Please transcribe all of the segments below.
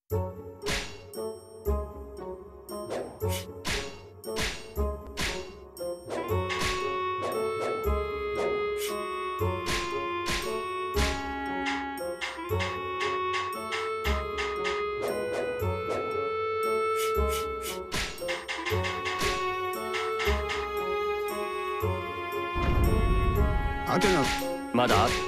まだある。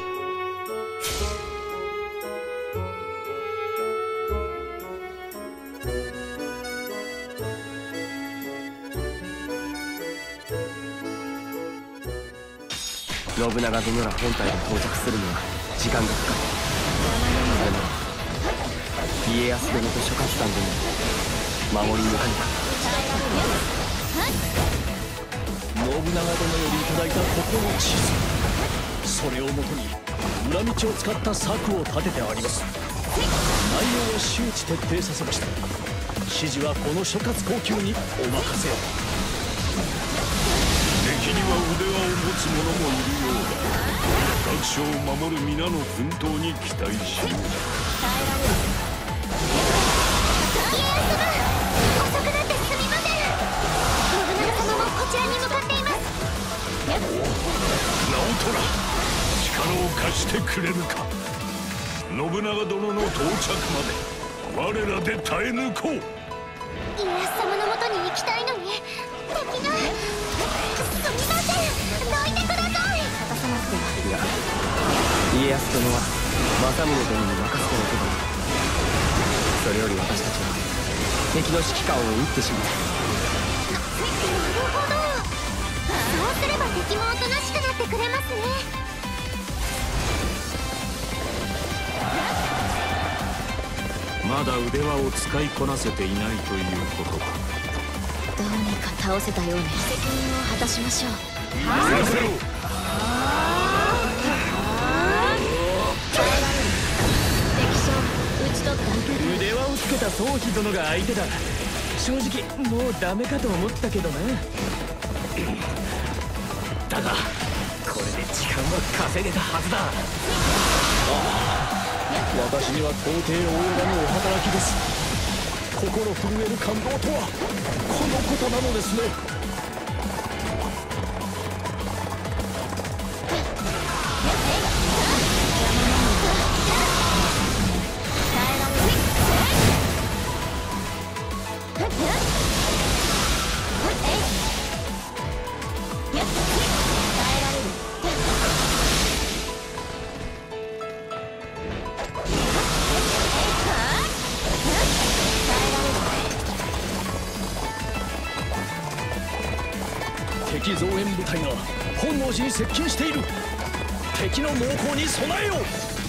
信長殿ら本体が到着するには時間がかかる。それなら家康殿と諸葛さん殿守り抜かねば。 信長殿よりいただいたここの地図、それをもとに裏道を使った策を立ててあります。内容を周知徹底させました。指示はこの諸葛高級にお任せを。 敵には腕輪を持つ者もいるようだ。各所を守る皆の奮闘に期待しよう。 家康軍、遅くなってすみません。信長様もこちらに向かっています。 直虎、力を貸してくれるか。信長殿の到着まで我らで耐え抜こう。 家康様のもとに行きたいのに敵が。すみません、どいてください。渡さなくては。 いや、家康殿は政宗殿に任せておけばいい。それより私たちは敵の指揮官を撃ってしまう。 なるほど、そうすれば敵もおとなしくなってくれますね。 まだ腕輪を使いこなせていないということか。 どうにか倒せたような責任を果たしましょう。 任せろ。 敵将討ち取った。 腕輪をつけた宗妃殿が相手だ。正直もうダメかと思ったけどな。だがこれで時間は稼げたはずだ。私には到底及ばぬお働きです。心震える感動とはこのことなのですね。敵増援部隊が本能寺に接近している。敵の猛攻に備えよう。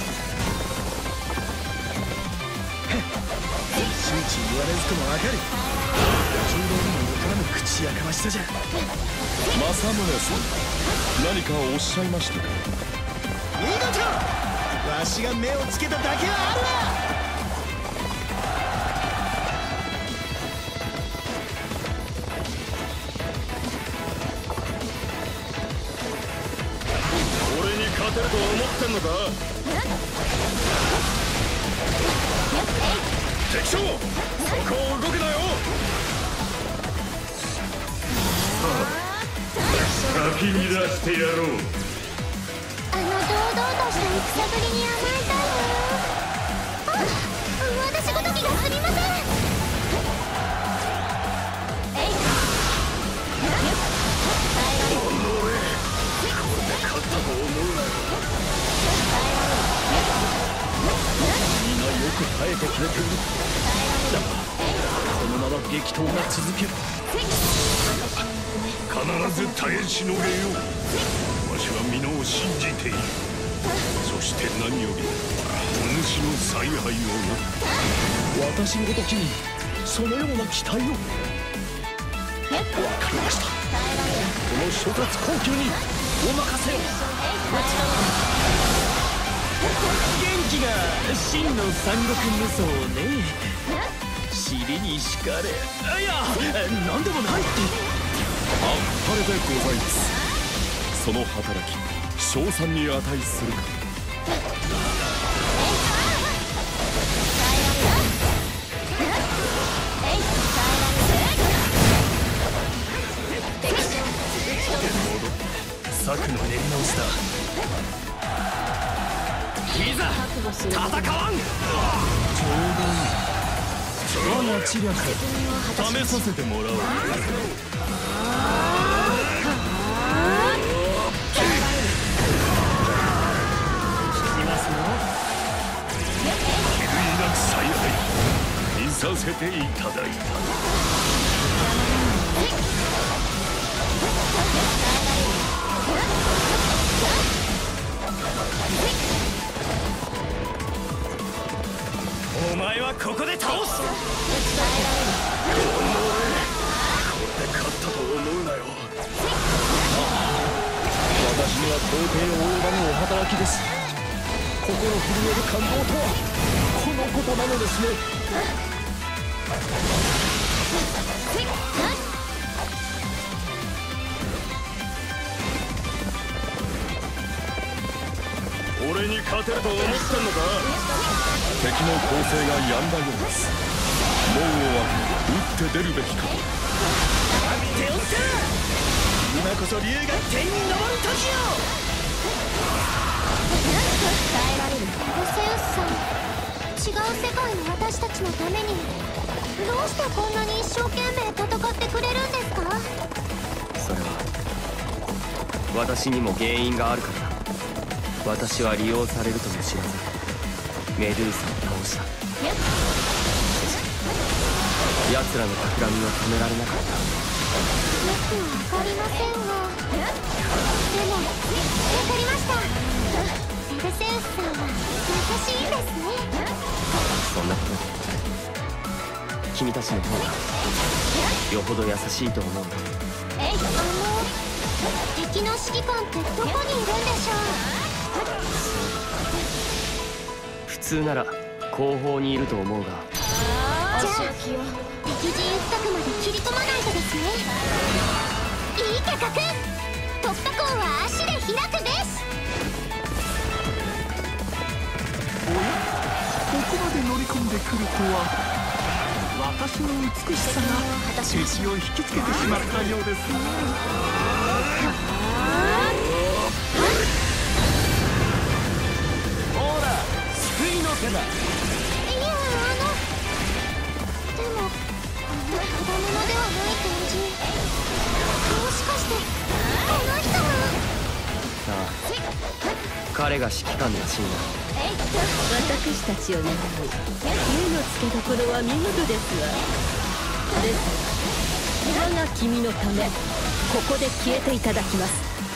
いちいち言われずともわかる。柔道にも分からぬ口やかましさじゃ。 政宗さん、何かおっしゃいましたか。 見事、わしが目をつけただけはあるわ。 勝てると思ってんのか。敵将、そこを動くなよ。先に出してやろう。 堂々とした戦ぶりに甘えたいわ。私ごときがすみません。 勝ったと思うなよ。 みんなよく耐えてくれてる。だがこのまま激闘が続けば必ず耐えしのげよう。わしは皆を信じている。そして何よりお主の采配をな。 私のごときにそのような期待を。わかりました。この諸葛高級にお任せを。元気が真の三国無双ね。尻に敷かれ、いや何でもないって。 あっぱれでございます。その働き称賛に値するか。 スだ。 いざ戦わん。 我が知略試させてもらおう。 采配見させていただいた。 お前はここで倒す。これで勝ったと思うなよ。私には到底及ばぬお働きです。心震える感動とはこのことなのですね。 俺に勝てると思ってんのか。 敵の攻勢が止んだようです。門を開け打って出るべきかと。見ておった。今こそ竜が天に昇る時よ。 耐えられる。オセウスさん、違う世界の私たちのためにどうしてこんなに一生懸命戦ってくれるんですか？ それは私にも原因があるからだ。私は利用されるとも知らずメドゥーサを倒した。奴らの企みを止められなかった。 よくわかりませんが、でもわかりました。セルセウスさんは優しいんですね。 そんなこと君たちの方がよほど優しいと思う。敵の指揮官ってどこにいるんでしょう？普通なら後方にいると思うが、 じゃあ敵陣深くまで切り込まないとですね。いい計画。突破口は足で開くべし。 おや、ここまで乗り込んでくるとは。私の美しさが敵を引きつけてしまったようですね。 ほら、救いの手だ。 いや、でもこんなただものではない感じ。もしかしてこの人が。 ああ、彼が指揮官らしいな。 私たちを狙う目の付けどころは見事ですわ。ですが我が君のためここで消えていただきます。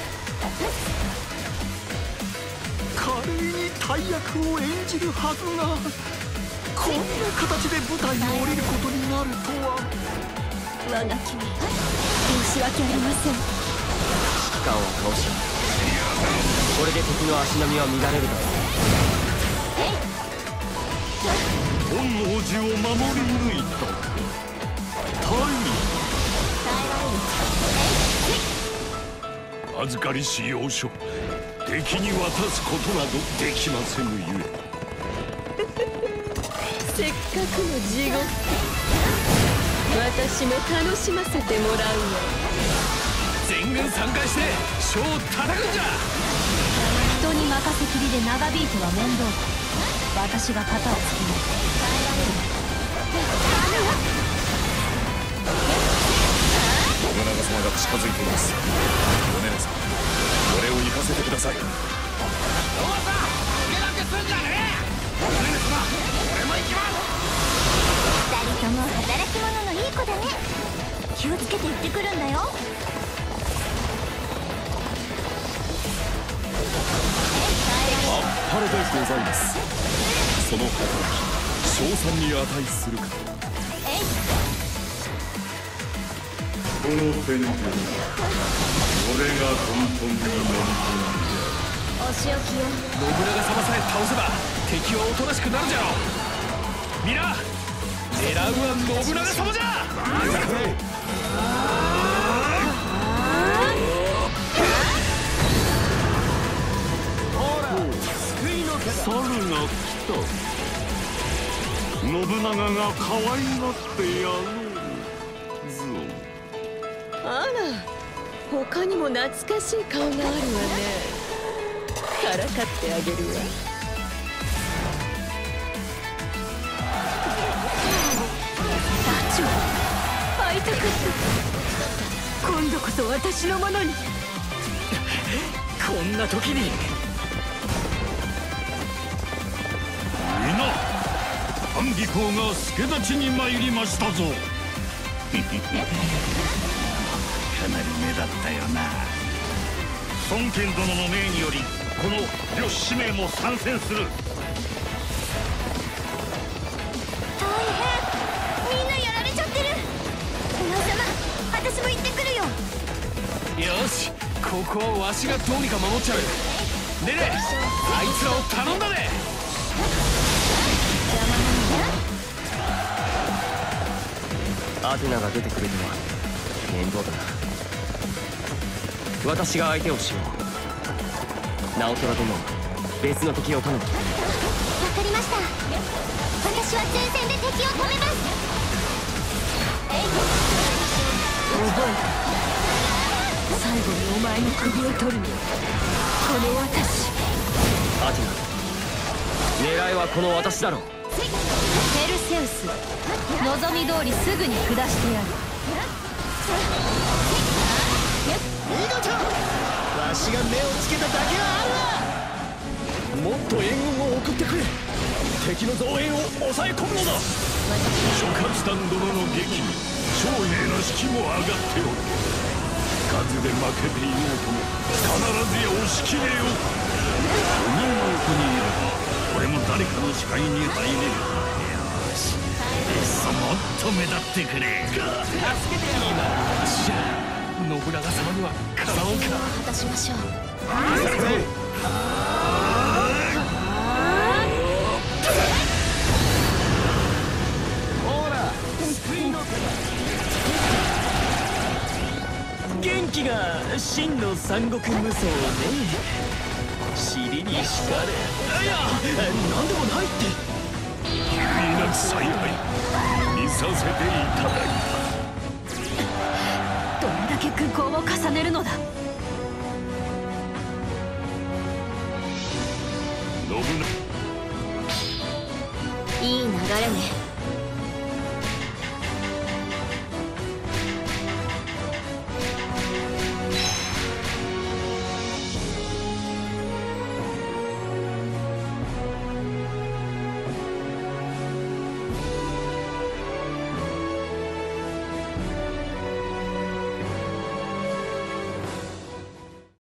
華麗に大役を演じるはずが、こんな形で舞台に降りることになるとは。 我が君、申し訳ありません。 指揮官を倒し、これで敵の足並みは乱れるだろう。 本能寺を守り抜いた。預かりし要所、敵に渡すことなどできませぬゆえ。 せっかくの地獄、私も楽しませてもらうわ。 全軍参加して将を叩くんじゃ。 人に任せきりで長引いては面倒だ。私が肩をつきます。 信長様が近づいています。お姉さん、俺を行かせてください。おばさん、逃げなくすんじゃねえ。お姉様、俺も行きます。 二人とも働き者のいい子だね。気をつけて行ってくるんだよ。 晴れでございます。その働き、称賛に値するか。この手に俺が根本に飲み込んお仕置きよ。 信長様さえ倒せば敵はおとなしくなるじゃろう。皆狙うは信長様じゃ。猿が来た。信長が可愛がってやろうぞ。 あら、他にも懐かしい顔があるわね。 からかってあげるわ。団長、会いたかった。今度こそ私のものに。 こんな時に皆、半尾公が助太刀に参りましたぞ。かなり目立ったよな。孫権殿の命によりこの呂氏名も参戦する。 大変、みんなやられちゃってる。皆様、私も行ってくるよ。 よし、ここはわしがどうにか守っちゃう。ねえねえ、あいつらを頼んだね。アテナが出てくるのは面倒だな。私が相手をしよう。直虎殿、別の敵を頼む。 わかりました。私は前線で敵を止めます。 覚えた。最後にお前の首を取るにはこの私。 アテナ、狙いはこの私だろう。 ペルセウス、望み通りすぐに下してやる。 見事、わしが目をつけただけはあるわ。もっと援軍を送ってくれ。敵の増援を抑え込むのだ。 諸葛団殿の撃に将兵の士気も上がっておる。数で負けていようとも必ずや押し切れよ。お前の横にいれば俺も誰かの視界に入れる。よし、いっそもっと目立ってくれ。助けてやろう。 じゃあ信長様にはかなおうか。 果たしましょう。 ほら、元気が真の三国無双ね。尻に敷かれ、いや、なんでもないって。 許なき采配見させていただいた。 どれだけ軍港を重ねるのだ。 信長、 いい流れね。